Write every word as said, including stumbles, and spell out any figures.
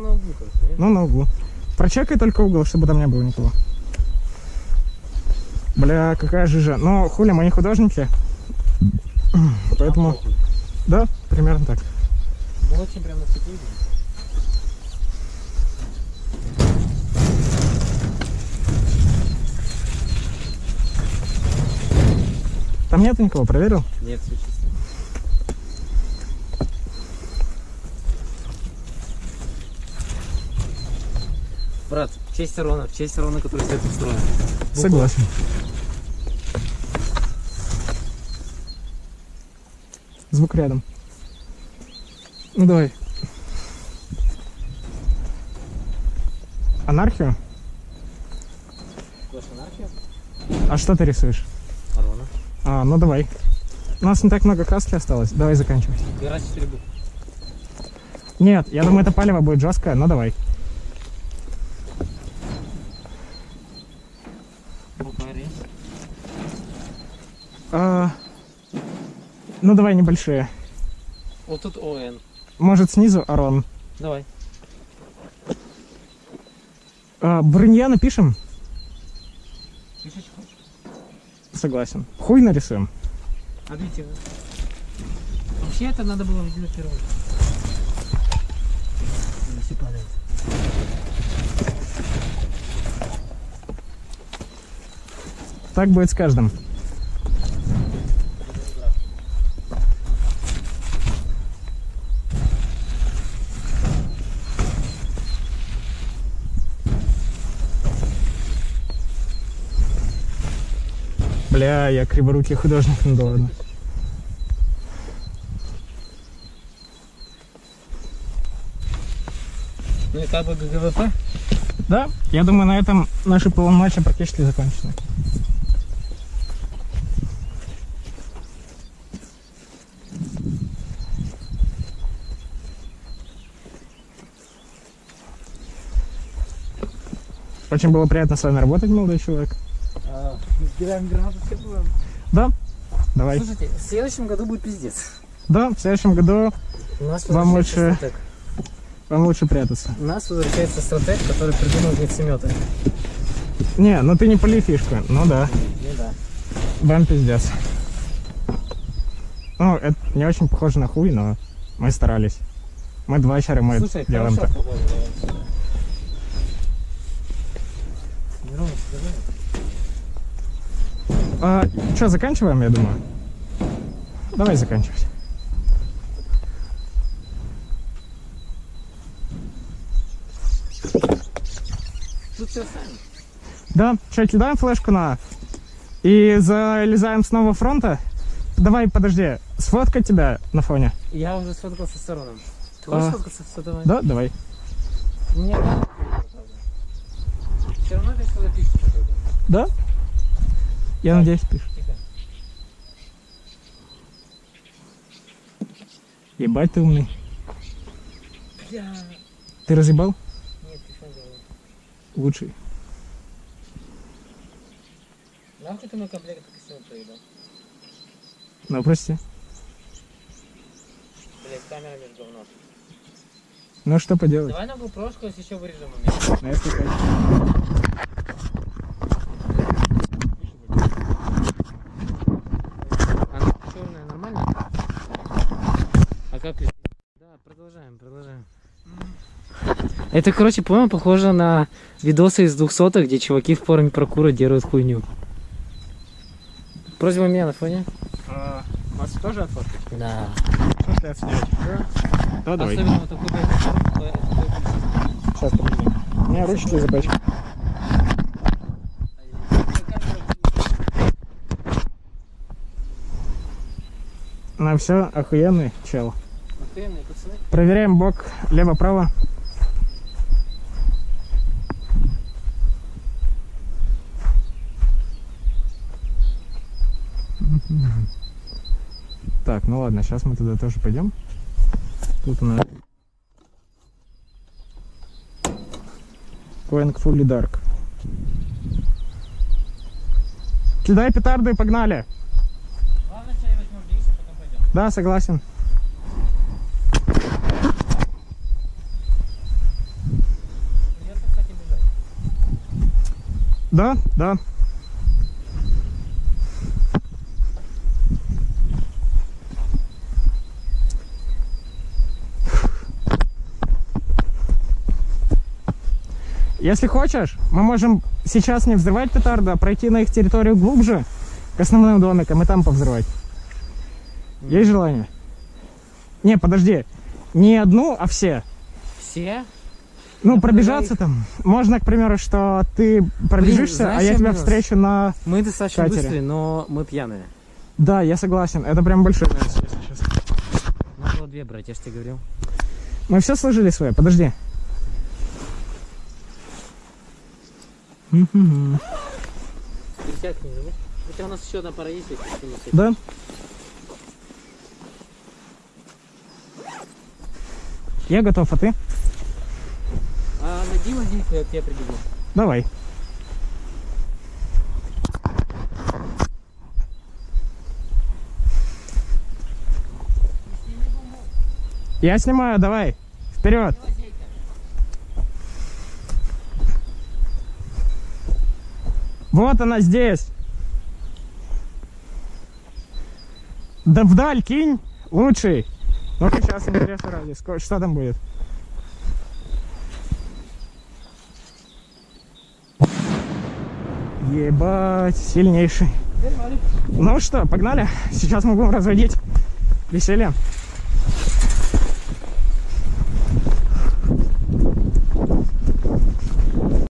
на углу только, нет? Ну, на углу. Прочекай только угол, чтобы там не было никого. Бля, какая жижа. Но хули, мы не художники. Поэтому... Да, примерно так. Мы очень прям на цепи. Там нету никого, проверил? Нет, все чисто. Брат, в честь Арона, в честь Арона, который стоит в строе. Согласен. Звук рядом. Ну давай. Анархию? Хочешь анархию? А что ты рисуешь? Арона. А, ну давай. У нас не так много краски осталось. Давай заканчивать. Гора четыре буквы. Нет, я думаю, это палево будет жесткое, но давай. Буква Р. А, ну давай небольшие. Вот тут ОН. Может снизу Арон. Давай. А, Брынья напишем? Пишешь, хочешь? Согласен. Хуй нарисуем. Объективно. Вообще это надо было сделать первым. Все падает. Так будет с каждым. Бля, я криворукий художник, ну да ладно. Ну и как бы ГГВП? Да, я думаю, на этом наши полномочия практически закончены. Очень было приятно с вами работать, молодой человек. Сбираем гранаты, все было. Да, давай. Слушайте, в следующем году будет пиздец. Да, в следующем году У нас вам возвращается лучше, стратег. вам лучше прятаться. У нас возвращается стратег, который придумал гнецеметы. Не, ну ты не пали фишку, ну да. Ну да. Вам пиздец. Ну, это не очень похоже на хуй, но мы старались. Мы два чара, мы Слушай, делаем так. хорошо, Мирон, скажи. А, что, заканчиваем, я думаю? Давай заканчивать. Тут все сами. Да, что, кидаем флешку на и залезаем с нового фронта? Давай, подожди, сфоткать тебя на фоне? Я уже сфоткался с Ароном. Ты А, хочешь сфоткаться с Ароном? Да, давай. Мне правда. Все равно ты что запишешь. Да? Я надеюсь, пишешь. Ебать ты умный. Бля. Ты разъебал? Нет, ты что делал? Лучший. Нахуй ты мой комплект костюм проебал? Ну, прости. Блять, камера между говно. Ну, что поделать? Давай на GoPro-шку, если еще вырежем момент. Ну, если хотите. Она черная, нормально? А как? Да, продолжаем, продолжаем. Это, короче, по-моему, похоже на видосы из двухсотых, где чуваки в форме прокура делают хуйню. Просьба меня на фоне. А, вас тоже отфоткать? Да. В смысле отснять? Да. Да, давай. Особенно вот такой байк. Сейчас, подожди. У меня ручки запачканы. На все, охуенный чел. Охуенные пацаны. Проверяем бок лево-право. Так, ну ладно, сейчас мы туда тоже пойдем. Тут у нас Going Fully Dark. Кидай петарды и погнали. Главное, что я возьму здесь, а потом пойдем. Да, согласен. Да, да. Если хочешь, мы можем сейчас не взрывать петарду, а пройти на их территорию глубже, к основным домикам, и там повзрывать. Есть желание? Не, подожди. Не одну, а все. Все? Ну, Я пробежаться их... там. Можно, к примеру, что ты пробежишься, знаешь, а я я тебя минус? встречу на... Мы достаточно катере. быстрые, но мы пьяные. Да, я согласен. Это прям большой минус, если честно. Надо было две брать, я же тебе говорил. Мы все сложили свое, подожди. Пересядь к ней, хотя у нас еще одна пара есть. Да? Я готов, а ты? А найди лазейку, я к тебе прибегу. Давай. Я снимаю, давай. Вперед. Вот она здесь. Да вдаль кинь. Лучший. Ну-ка, сейчас интересно ради. Ско- Что там будет? Ебать, сильнейший. Ну что, погнали. Сейчас мы будем разводить веселье.